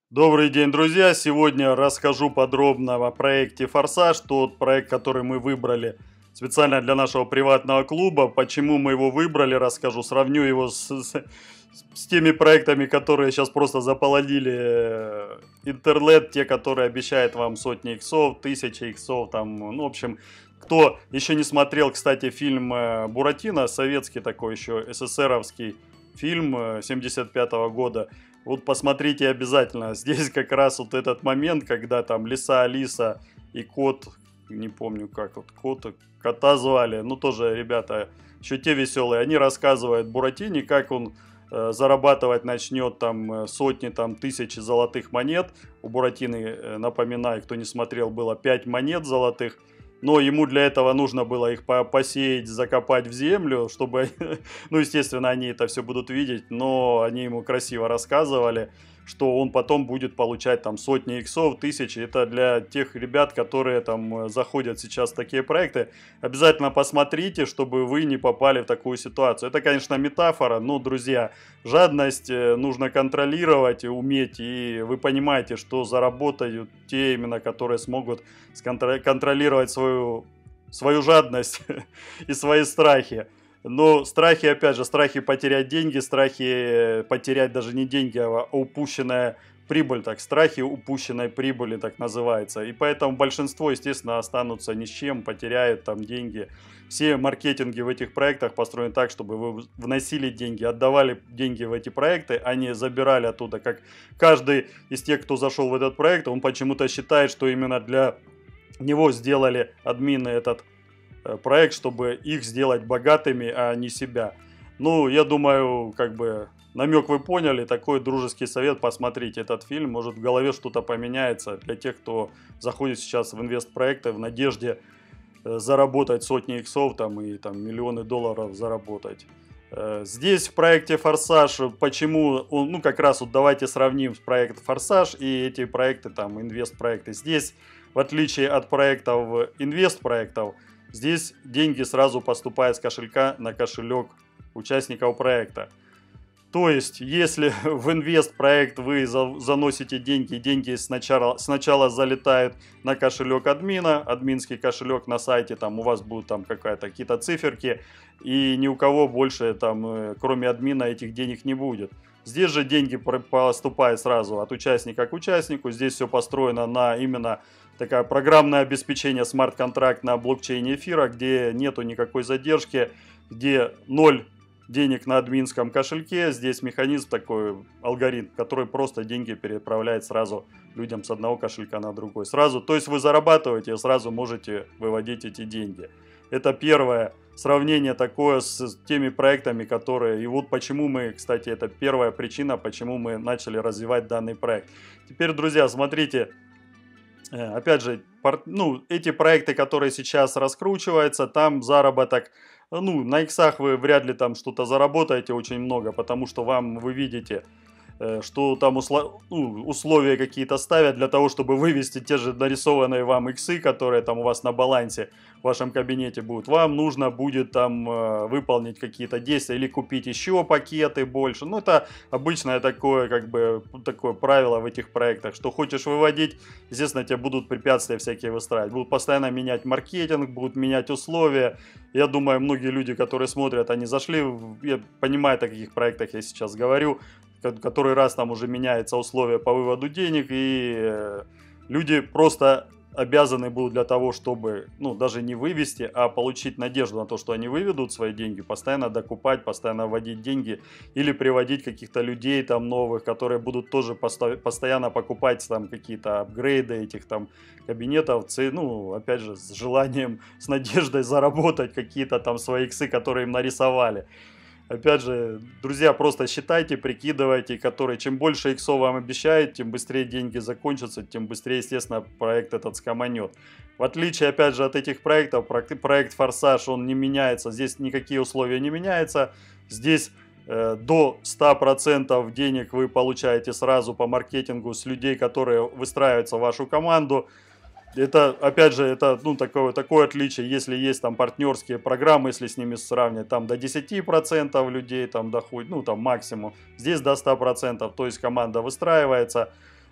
Добрый день, друзья! Сегодня расскажу подробно о проекте «Форсаж», тот проект, который мы выбрали специально для нашего приватного клуба. Почему мы его выбрали, расскажу. Сравню его с теми проектами, которые сейчас просто заполонили интернет, те, которые обещают вам сотни иксов, тысячи иксов, там, ну, в общем, кто еще не смотрел, кстати, фильм «Буратино», советский такой еще, СССРовский фильм 75-го года, вот посмотрите обязательно. Здесь как раз вот этот момент, когда там Лиса, Алиса и кот, не помню как, вот кота звали, ну тоже ребята еще те веселые, они рассказывают Буратине, как он зарабатывать начнет там сотни, там тысячи золотых монет. У Буратино, напоминаю, кто не смотрел, было 5 монет золотых. Но ему для этого нужно было их посеять, закопать в землю, чтобы, ну, естественно, они это все будут видеть, но они ему красиво рассказывали, что он потом будет получать там сотни иксов, тысячи. Это для тех ребят, которые там заходят сейчас в такие проекты. Обязательно посмотрите, чтобы вы не попали в такую ситуацию. Это, конечно, метафора, но, друзья, жадность нужно контролировать и уметь. И вы понимаете, что заработают те именно, которые смогут контролировать свою жадность и свои страхи. Но страхи, опять же, страхи потерять деньги, страхи потерять даже не деньги, а упущенная прибыль, так, страхи упущенной прибыли, так называется. И поэтому большинство, естественно, останутся ни с чем, потеряют там деньги. Все маркетинги в этих проектах построены так, чтобы вы вносили деньги, отдавали деньги в эти проекты, а не забирали оттуда. Как каждый из тех, кто зашел в этот проект, он почему-то считает, что именно для него сделали админы этот проект, чтобы их сделать богатыми, а не себя. Ну, я думаю, как бы намек вы поняли, такой дружеский совет, посмотрите этот фильм, может в голове что-то поменяется для тех, кто заходит сейчас в инвестпроекты в надежде заработать сотни иксов там, и там, миллионы долларов заработать. Здесь в проекте «Форсаж», почему, ну как раз вот давайте сравним с проектом «Форсаж» и эти проекты, там, инвестпроекты. Здесь, в отличие от проектов, инвестпроектов, здесь деньги сразу поступают с кошелька на кошелек участников проекта. То есть, если в инвестпроект вы заносите деньги, деньги сначала залетают на кошелек админа, админский кошелек на сайте, там у вас будут там какие-то циферки, и ни у кого больше там, кроме админа, этих денег не будет. Здесь же деньги поступают сразу от участника к участнику, здесь все построено на именно такое программное обеспечение смарт-контракт на блокчейне эфира, где нету никакой задержки, где ноль денег на админском кошельке. Здесь механизм такой, алгоритм, который просто деньги переправляет сразу людям с одного кошелька на другой. Сразу, то есть вы зарабатываете, сразу можете выводить эти деньги. Это первое сравнение такое с теми проектами, которые... И вот почему мы, кстати, это первая причина, почему мы начали развивать данный проект. Теперь, друзья, смотрите, опять же, ну, эти проекты, которые сейчас раскручиваются, там заработок... Ну, на иксах вы вряд ли там что-то заработаете очень много, потому что вы видите, что там условия какие-то ставят для того, чтобы вывести те же нарисованные вам иксы, которые там у вас на балансе в вашем кабинете будут. Вам нужно будет там выполнить какие-то действия или купить еще пакеты больше. Ну, это обычное такое, как бы, такое правило в этих проектах, что хочешь выводить, естественно, тебе будут препятствия всякие выстраивать. Будут постоянно менять маркетинг, будут менять условия. Я думаю, многие люди, которые смотрят, они зашли, я понимаю, о каких проектах я сейчас говорю, который раз там уже меняются условия по выводу денег, и люди просто обязаны будут для того, чтобы, ну, даже не вывести, а получить надежду на то, что они выведут свои деньги, постоянно докупать, постоянно вводить деньги или приводить каких-то людей там новых, которые будут тоже постоянно покупать там какие-то апгрейды этих там кабинетов, ну, опять же, с желанием, с надеждой заработать какие-то там свои иксы, которые им нарисовали. Опять же, друзья, просто считайте, прикидывайте, чем больше иксов вам обещают, тем быстрее деньги закончатся, тем быстрее, естественно, проект этот скоманет. В отличие, опять же, от этих проектов, проект «Форсаж», он не меняется, здесь никакие условия не меняются. Здесь до 100% денег вы получаете сразу по маркетингу с людей, которые выстраиваются в вашу команду. Это, опять же, это, ну, такое отличие, если есть там партнерские программы, если с ними сравнивать, там до 10% людей там доходит, ну, там максимум, здесь до 100%, то есть команда выстраивается,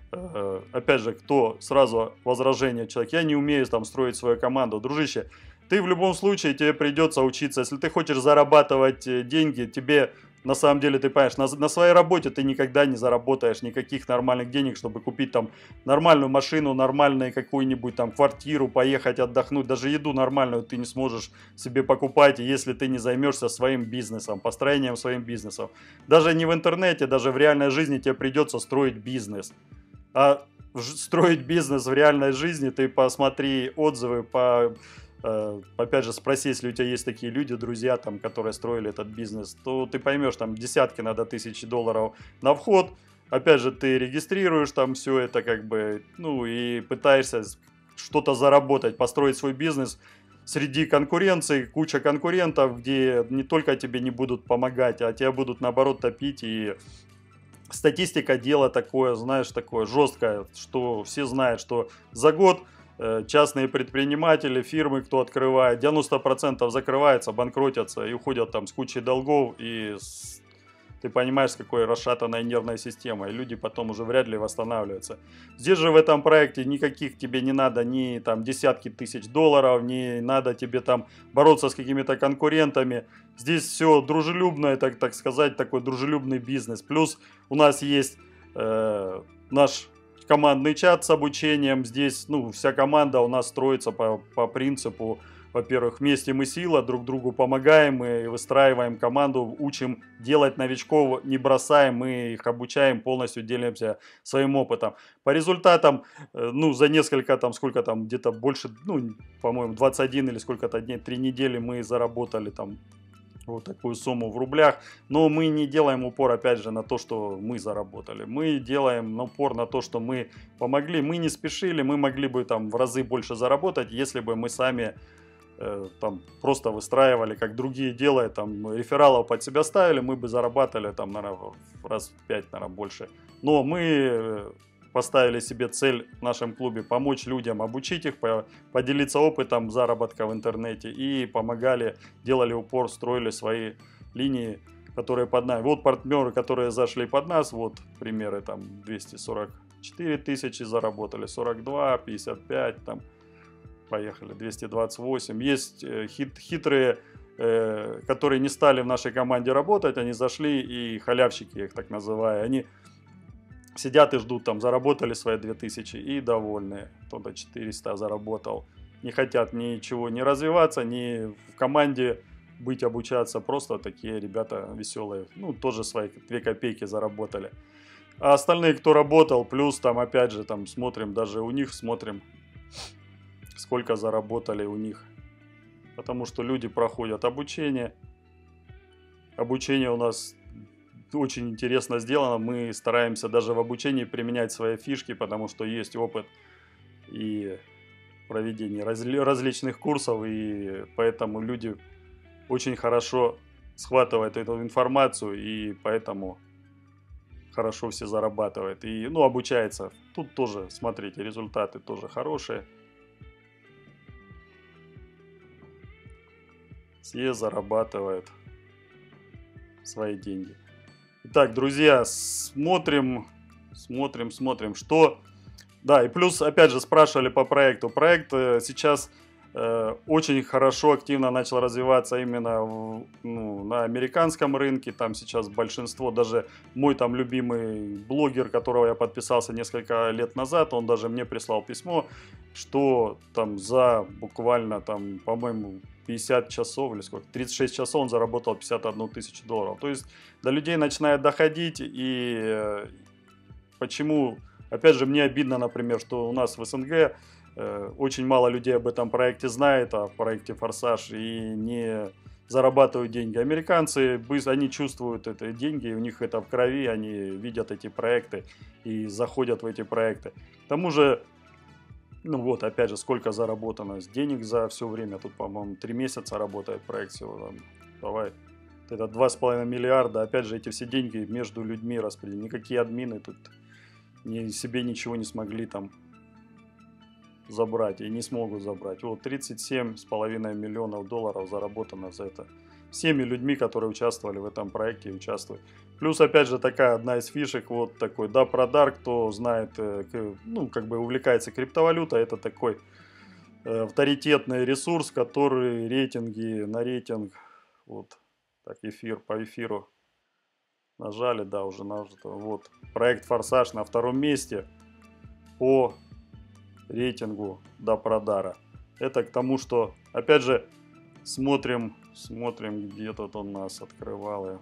опять же, кто сразу возражение человек, я не умею там строить свою команду. Дружище, ты в любом случае, тебе придется учиться. Если ты хочешь зарабатывать деньги, тебе на самом деле, ты понимаешь, на своей работе ты никогда не заработаешь никаких нормальных денег, чтобы купить там нормальную машину, нормальную какую-нибудь там квартиру, поехать отдохнуть. Даже еду нормальную ты не сможешь себе покупать, если ты не займешься своим бизнесом, построением своим бизнесом. Даже не в интернете, даже в реальной жизни тебе придется строить бизнес. А строить бизнес в реальной жизни, ты посмотри отзывы, опять же, спроси, если у тебя есть такие люди, друзья, там, которые строили этот бизнес, то ты поймешь, там десятки надо тысяч долларов на вход. Опять же, ты регистрируешь там все это, как бы, ну, и пытаешься что-то заработать, построить свой бизнес среди конкуренции, куча конкурентов, где не только тебе не будут помогать, а тебя будут, наоборот, топить. И статистика дело такое, знаешь, такое жесткое, что все знают, что за год частные предприниматели, фирмы, кто открывает, 90% закрывается, банкротятся и уходят там с кучей долгов, и ты понимаешь, с какой расшатанной нервной системой. Люди потом уже вряд ли восстанавливаются. Здесь же в этом проекте никаких тебе не надо ни там десятки тысяч долларов, не надо тебе там бороться с какими-то конкурентами. Здесь все дружелюбное, так сказать, такой дружелюбный бизнес. Плюс у нас есть наш командный чат с обучением. Здесь, ну, вся команда у нас строится по принципу, во-первых, вместе мы сила, друг другу помогаем, мы выстраиваем команду, учим делать новичков, не бросаем, мы их обучаем, полностью делимся своим опытом. По результатам, ну, за несколько, там, сколько там, где-то больше, ну, по-моему, 21 или сколько-то дней, 3 недели мы заработали там вот такую сумму в рублях. Но мы не делаем упор, опять же, на то, что мы заработали. Мы делаем упор на то, что мы помогли. Мы не спешили, мы могли бы там в разы больше заработать, если бы мы сами там просто выстраивали, как другие делают, там рефералов под себя ставили, мы бы зарабатывали там, наверное, в раз в 5, наверное, больше. Но мы поставили себе цель в нашем клубе помочь людям, обучить их, поделиться опытом заработка в интернете и помогали, делали упор, строили свои линии, которые под нами. Вот партнеры, которые зашли под нас, вот примеры, там 244 тысячи заработали, 42, 55, там поехали, 228. Есть хитрые, которые не стали в нашей команде работать, они зашли, и халявщики, я их так называю, они сидят и ждут, там, заработали свои 2000 и довольны. Кто-то 400 заработал. Не хотят ничего не развиваться, ни в команде быть, обучаться. Просто такие ребята веселые. Ну, тоже свои 2 копейки заработали. А остальные, кто работал, плюс там, опять же, там смотрим, даже у них смотрим, сколько заработали у них. Потому что люди проходят обучение. Обучение у нас очень интересно сделано. Мы стараемся даже в обучении применять свои фишки, потому что есть опыт и проведения различных курсов, и поэтому люди очень хорошо схватывают эту информацию, и поэтому хорошо все зарабатывают. И, ну, обучается. Тут тоже, смотрите, результаты тоже хорошие. Все зарабатывают свои деньги. Итак, друзья, смотрим, что... Да, и плюс, опять же, спрашивали по проекту. Проект сейчас очень хорошо, активно начал развиваться именно на американском рынке. Там сейчас большинство, даже мой там любимый блогер, которого я подписался несколько лет назад, он даже мне прислал письмо, что там за буквально, там, по-моему, 50 часов или сколько, 36 часов он заработал 51 тысячу долларов. То есть до людей начинает доходить, и почему, опять же, мне обидно, например, что у нас в СНГ очень мало людей об этом проекте знает, о проекте «Форсаж», и не зарабатывают деньги. Американцы, они чувствуют эти деньги, у них это в крови, они видят эти проекты и заходят в эти проекты. К тому же, ну вот, опять же, сколько заработано денег за все время. Тут, по-моему, 3 месяца работает проект всего. Там, давай, это 2,5 миллиарда. Опять же, эти все деньги между людьми распределены. Никакие админы тут себе ничего не смогли там забрать и не смогут забрать. Вот 37,5 миллионов долларов заработано за это всеми людьми, которые участвовали в этом проекте и участвуют. Плюс, опять же, такая одна из фишек, вот такой DAPRADAR, кто знает, ну, как бы увлекается криптовалютой, это такой авторитетный ресурс, который рейтинги, на рейтинг, вот, так, эфир, по эфиру нажали, да, уже нажато, вот, проект «Форсаж» на 2-м месте по рейтингу DAPRADAR. Это к тому, что, опять же, смотрим, где тут он нас открывал.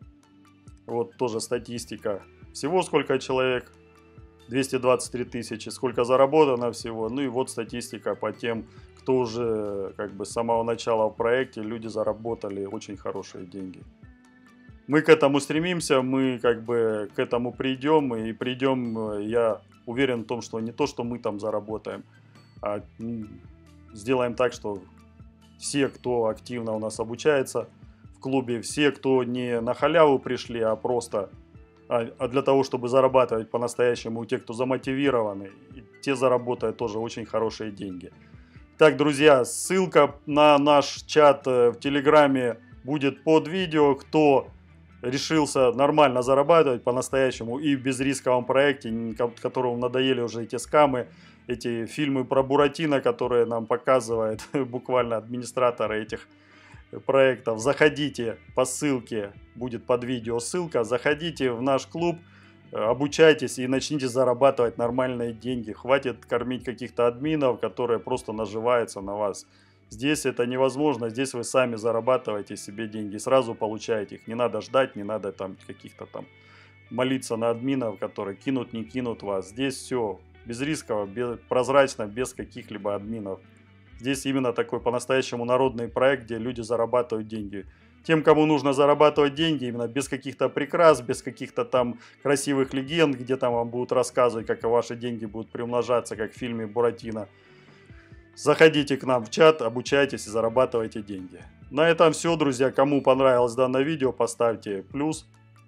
Вот тоже статистика. Всего сколько человек? 223 тысячи. Сколько заработано всего? Ну и вот статистика по тем, кто уже как бы с самого начала в проекте, люди заработали очень хорошие деньги. Мы к этому стремимся, мы как бы к этому придем, и придем, я уверен в том, что не то, что мы там заработаем, а сделаем так, что все, кто активно у нас обучается в клубе, все, кто не на халяву пришли, а просто для того, чтобы зарабатывать по-настоящему, те, кто замотивированы, те заработают тоже очень хорошие деньги. Так, друзья, ссылка на наш чат в Телеграме будет под видео. Кто решился нормально зарабатывать по-настоящему и в безрисковом проекте, которому надоели уже эти скамы, эти фильмы про Буратино, которые нам показывают буквально администраторы этих проектов. Заходите по ссылке, будет под видео ссылка, заходите в наш клуб, обучайтесь и начните зарабатывать нормальные деньги. Хватит кормить каких-то админов, которые просто наживаются на вас. Здесь это невозможно, здесь вы сами зарабатываете себе деньги, сразу получаете их. Не надо ждать, не надо там каких-то там молиться на админов, которые кинут, не кинут вас. Здесь все безрисково, прозрачно, без каких-либо админов. Здесь именно такой по-настоящему народный проект, где люди зарабатывают деньги. Тем, кому нужно зарабатывать деньги, именно без каких-то прикрас, без каких-то там красивых легенд, где там вам будут рассказывать, как ваши деньги будут приумножаться, как в фильме «Буратино». Заходите к нам в чат, обучайтесь и зарабатывайте деньги. На этом все, друзья. Кому понравилось данное видео, поставьте плюс,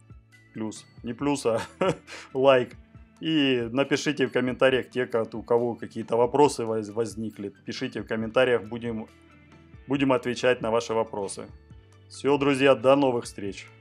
не плюс, а лайк. И напишите в комментариях те, у кого какие-то вопросы возникли. Пишите в комментариях, будем отвечать на ваши вопросы. Все, друзья, до новых встреч.